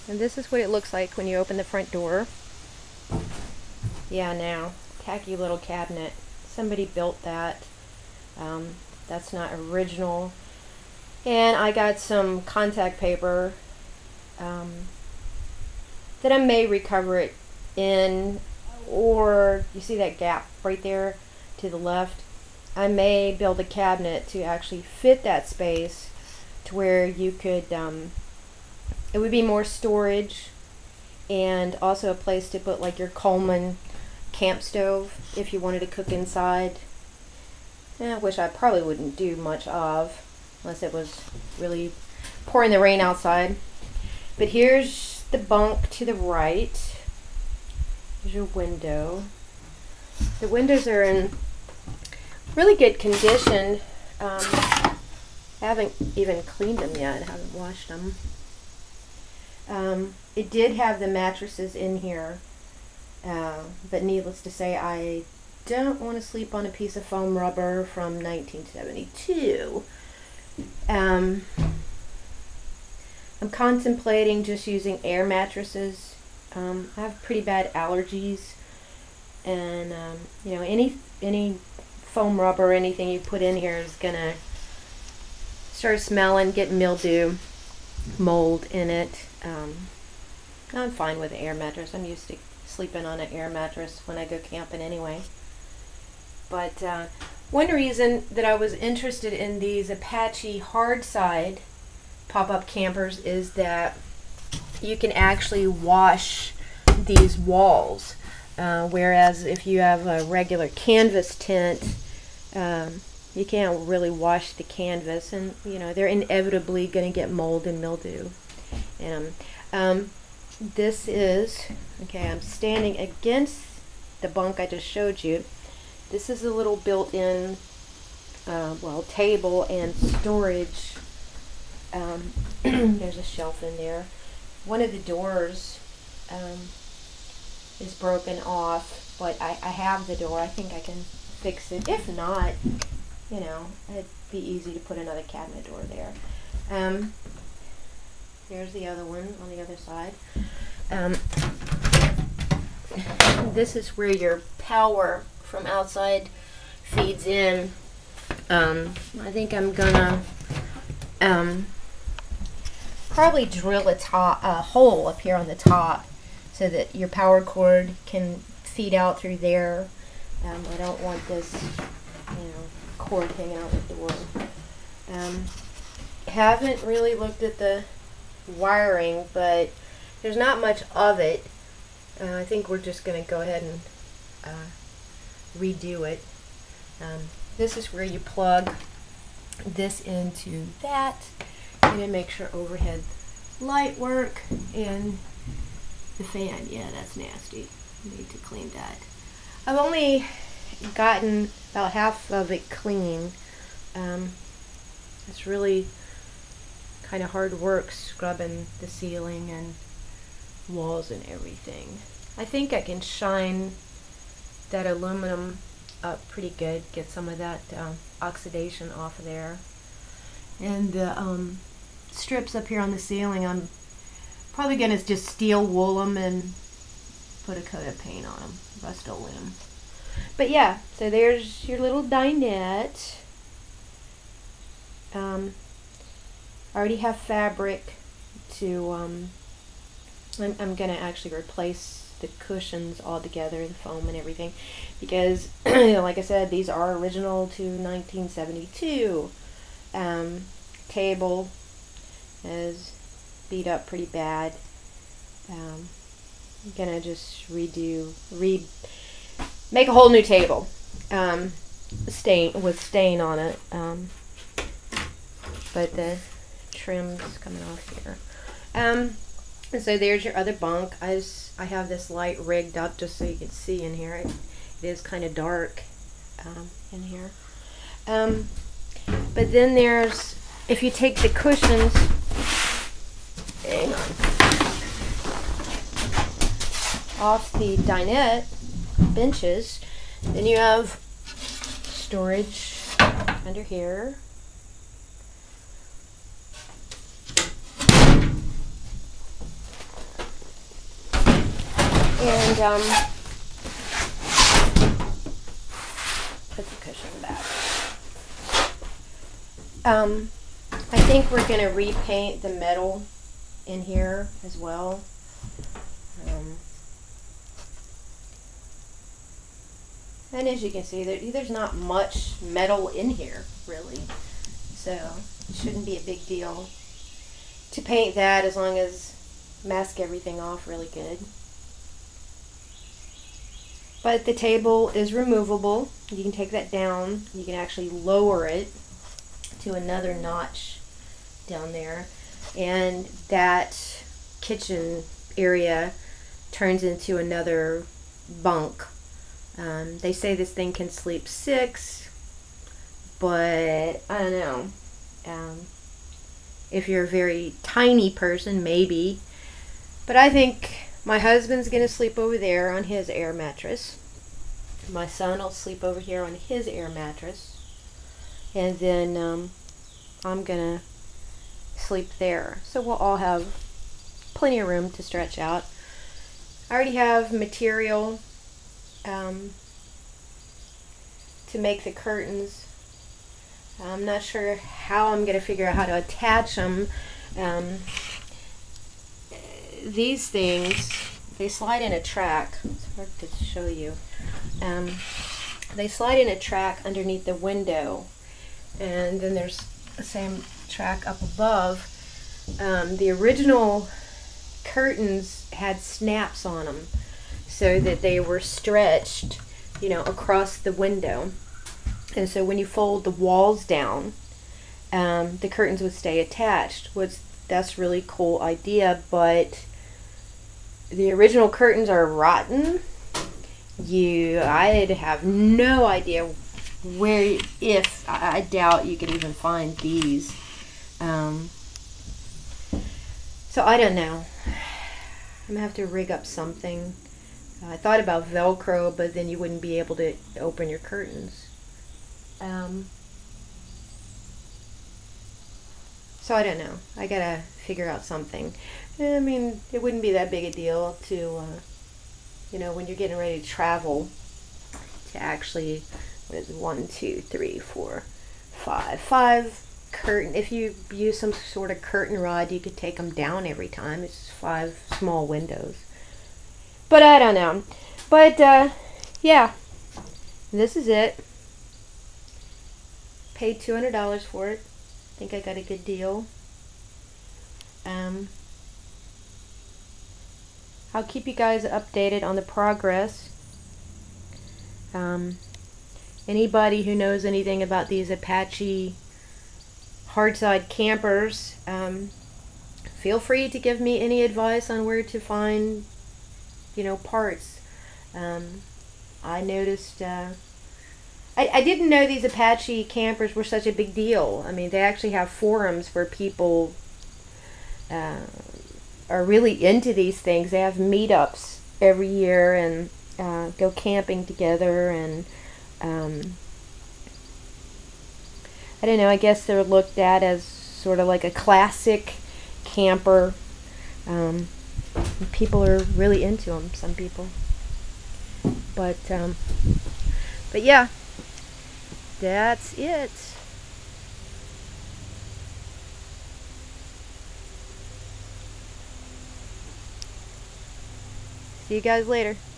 And this is what it looks like when you open the front door. Yeah, now, tacky little cabinet. Somebody built that. That's not original. And I got some contact paper that I may recover it in, or you see that gap right there to the left? I may build a cabinet to actually fit that space to where you could, it would be more storage and also a place to put like your Coleman camp stove if you wanted to cook inside. Which I probably wouldn't do much of unless it was really pouring the rain outside. But here's the bunk to the right. There's your window. The windows are in really good condition. I haven't even cleaned them yet. I haven't washed them. It did have the mattresses in here, but needless to say, I don't want to sleep on a piece of foam rubber from 1972. I'm contemplating just using air mattresses. I have pretty bad allergies, and you know, any foam rubber or anything you put in here is gonna start smelling, get mildew, mold in it. I'm fine with the air mattress. I'm used to sleeping on an air mattress when I go camping anyway. But one reason that I was interested in these Apache hardside pop-up campers is that you can actually wash these walls, whereas if you have a regular canvas tent, you can't really wash the canvas, and you know they're inevitably going to get mold and mildew. And this is, okay, I'm standing against the bunk I just showed you. This is a little built-in, well, table and storage. There's a shelf in there. One of the doors is broken off, but I have the door. I think I can fix it. If not, you know, it'd be easy to put another cabinet door there. Here's the other one on the other side. This is where your power from outside feeds in. I think I'm gonna probably drill a hole up here on the top so that your power cord can feed out through there. I don't want this, you know, cord hanging out the door. Haven't really looked at the wiring, but there's not much of it. I think we're just going to go ahead and redo it. This is where you plug this into that, and it makes your overhead light work, and the fan, yeah, that's nasty. Need to clean that. I've only gotten about half of it clean. It's really kind of hard work scrubbing the ceiling and walls and everything. I think I can shine that aluminum up pretty good, get some of that oxidation off of there. And the strips up here on the ceiling, I'm probably going to just steel wool them and put a coat of paint on them, Rust-Oleum. But yeah, so there's your little dinette. I already have fabric to, I'm going to actually replace the cushions all together, the foam and everything, because like I said, these are original to 1972. Table is beat up pretty bad. I'm gonna just make a whole new table, stain on it, but the trim's coming off here. And so there's your other bunk. I have this light rigged up just so you can see in here. It is kind of dark in here. But then there's, if you take the cushions, hang on, off the dinette benches, then you have storage under here. And put the cushion back. I think we're going to repaint the metal in here as well. And as you can see, there's not much metal in here, really. So it shouldn't be a big deal to paint that, as long as mask everything off really good. But the table is removable. You can take that down. You can actually lower it to another notch down there. And that kitchen area turns into another bunk. They say this thing can sleep 6, but I don't know. If you're a very tiny person, maybe. But I think my husband's going to sleep over there on his air mattress. My son will sleep over here on his air mattress. And then I'm going to sleep there. So we'll all have plenty of room to stretch out. I already have material to make the curtains. I'm not sure how I'm going to figure out how to attach them. These things, they slide in a track. It's hard to show you. They slide in a track underneath the window, and then there's the same track up above. The original curtains had snaps on them so that they were stretched, you know, across the window. And so when you fold the walls down, the curtains would stay attached. That's a really cool idea, but the original curtains are rotten. I'd have no idea where, if I doubt you could even find these. So I don't know. I'm gonna have to rig up something. I thought about Velcro, but then you wouldn't be able to open your curtains. So I don't know. I gotta figure out something. I mean, it wouldn't be that big a deal to, you know, when you're getting ready to travel, to actually, what is it, 1, 2, 3, 4, 5. 5 curtain. If you use some sort of curtain rod, you could take them down every time. It's just 5 small windows. But I don't know. But, yeah. This is it. Paid $200 for it. I think I got a good deal. I'll keep you guys updated on the progress. Anybody who knows anything about these Apache hardside campers, feel free to give me any advice on where to find, you know, parts. I noticed, I didn't know these Apache campers were such a big deal. I mean, they actually have forums where people are really into these things. They have meetups every year and go camping together, and I don't know, I guess they're looked at as sort of like a classic camper. People are really into them, some people. But yeah, that's it. See you guys later.